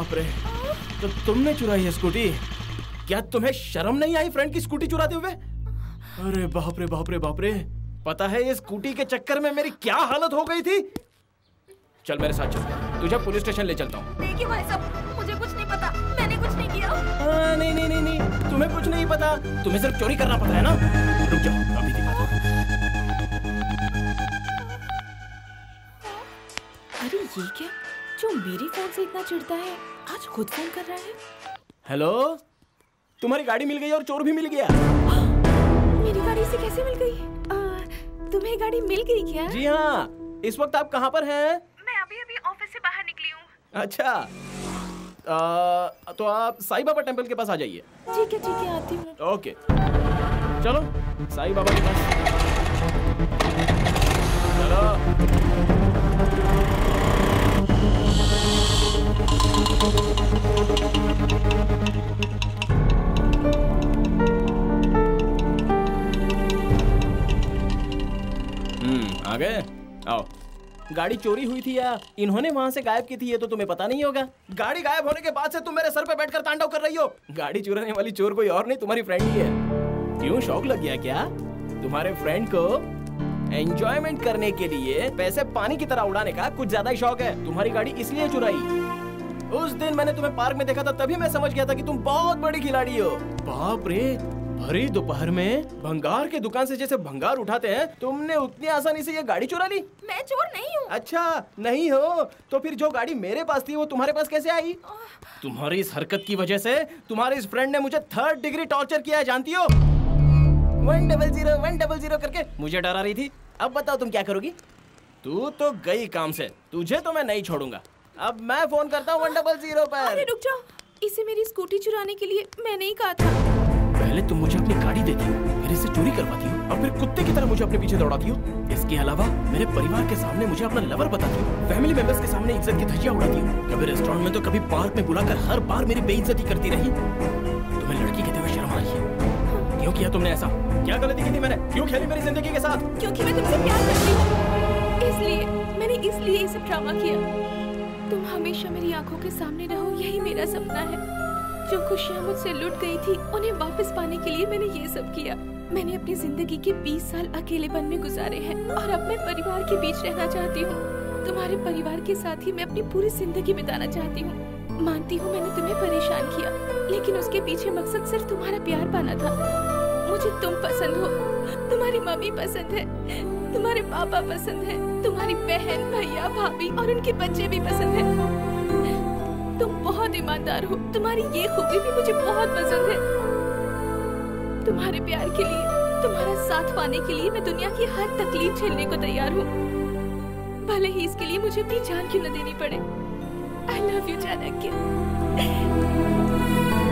बाप रे, तो तुमने चुराई है स्कूटी? क्या तुम्हें शर्म नहीं आई फ्रेंड की स्कूटी चुराते हुए? अरे बाप रे बाप रे बाप रे, पता है ये स्कूटी के चक्कर में मेरी क्या हालत हो गई थी? चल मेरे साथ चल, तुझे पुलिस स्टेशन ले चलता हूँ। देखिए भाई साहब, मुझे कुछ नहीं पता, मैंने कुछ नहीं किया। नहीं नहीं नहीं नहीं, तुम्हें कुछ नहीं पता, तुम्हें सिर्फ चोरी करना पता है ना? रुक जाओ, अभी दिखाता हूँ। अरे ये क्या, जो मेरी फोन से इतना चिढ़ता है आज खुद फोन कर रहा है। हेलो, तुम्हारी गाड़ी मिल गई और चोर भी मिल गया। मेरी गाड़ी से कैसे मिल गई? तुम्हें गाड़ी मिल गई क्या? जी हाँ, इस वक्त आप कहाँ पर हैं? मैं अभी ऑफिस से बाहर निकली हूँ। अच्छा, तो आप साईं बाबा टेम्पल के पास आ जाइए। ठीक है आती हूँ। ओके, चलो साईं बाबा के पास चलो। आ गए? आओ। गाड़ी चोरी हुई थी या इन्होंने वहां से गायब की थी ये तो तुम्हें पता नहीं होगा। गाड़ी गायब होने के बाद से तुम मेरे सर पे बैठकर तांडव कर रही हो। गाड़ी चुराने वाली चोर कोई और नहीं, तुम्हारी फ्रेंड ही है। क्यों, शौक लग गया क्या? तुम्हारे फ्रेंड को एंजॉयमेंट करने के लिए पैसे पानी की तरह उड़ाने का कुछ ज्यादा ही शौक है। तुम्हारी गाड़ी इसलिए चुराई। उस दिन मैंने तुम्हें पार्क में देखा था, तभी मैं समझ गया था कि तुम बहुत बड़ी खिलाड़ी हो। बाप रे, भरी दोपहर में भंगार के दुकान से जैसे भंगार उठाते हैं, तुमने उतनी आसानी से ये गाड़ी चुरा ली? मैं चोर नहीं हूँ। अच्छा नहीं हो, तो फिर जो गाड़ी मेरे पास थी वो तुम्हारे पास कैसे आई? तुम्हारी इस हरकत की वजह से तुम्हारे इस फ्रेंड ने मुझे 3rd डिग्री टॉर्चर किया है, जानती हो? 100 करके मुझे डरा रही थी। अब बताओ तुम क्या करोगी? तू तो गई काम से, तुझे तो मैं नहीं छोड़ूंगा। अब मैं फोन करता हूँ 100 पर। अरे रुक जाओ, इसे मेरी स्कूटी चुराने के लिए मैंने ही कहा था। पहले तुम मुझे अपनी गाड़ी देती हो, फिर इसे चोरी करवाती हो और फिर कुत्ते की तरह मुझे अपने पीछे दौड़ाती हो। इसके अलावा मेरे परिवार के सामने मुझे अपना लवर बताती हो, फैमिली मेंबर्स के सामने इज्जत की धज्जियां उड़ाती हो। कभी रेस्टोरेंट में तो कभी पार्क में बुलाकर हर बार मेरी बेइज्जती करती रही। तुम्हें लड़की कहते हुए शर्म आ रही है? क्यों किया तुमने ऐसा? क्या गलती की थी मैंने? क्यों खेली मेरी जिंदगी के साथ? क्योंकि मैं तुमसे प्यार करती हूँ, मैंने इसलिए ये सब ड्रामा किया। तुम हमेशा मेरी आंखों के सामने रहो, यही मेरा सपना है। जो खुशियाँ मुझसे लुट गई थी, उन्हें वापस पाने के लिए मैंने ये सब किया। मैंने अपनी जिंदगी के 20 साल अकेलेपन में गुजारे हैं और अब मैं परिवार के बीच रहना चाहती हूँ। तुम्हारे परिवार के साथ ही मैं अपनी पूरी जिंदगी बिताना चाहती हूँ। मानती हूँ मैंने तुम्हें परेशान किया, लेकिन उसके पीछे मकसद सिर्फ तुम्हारा प्यार पाना था। मुझे तुम पसंद हो, तुम्हारी मम्मी पसंद है, तुम्हारे पापा पसंद है, तुम्हारी बहन, भैया, भाभी और उनके बच्चे भी पसंद है। तुम बहुत ईमानदार हो, तुम्हारी ये खूबी भी मुझे बहुत पसंद है। तुम्हारे प्यार के लिए, तुम्हारा साथ पाने के लिए मैं दुनिया की हर तकलीफ झेलने को तैयार हूँ, भले ही इसके लिए मुझे अपनी जान क्यों न देनी पड़े। I love you, Chanakya.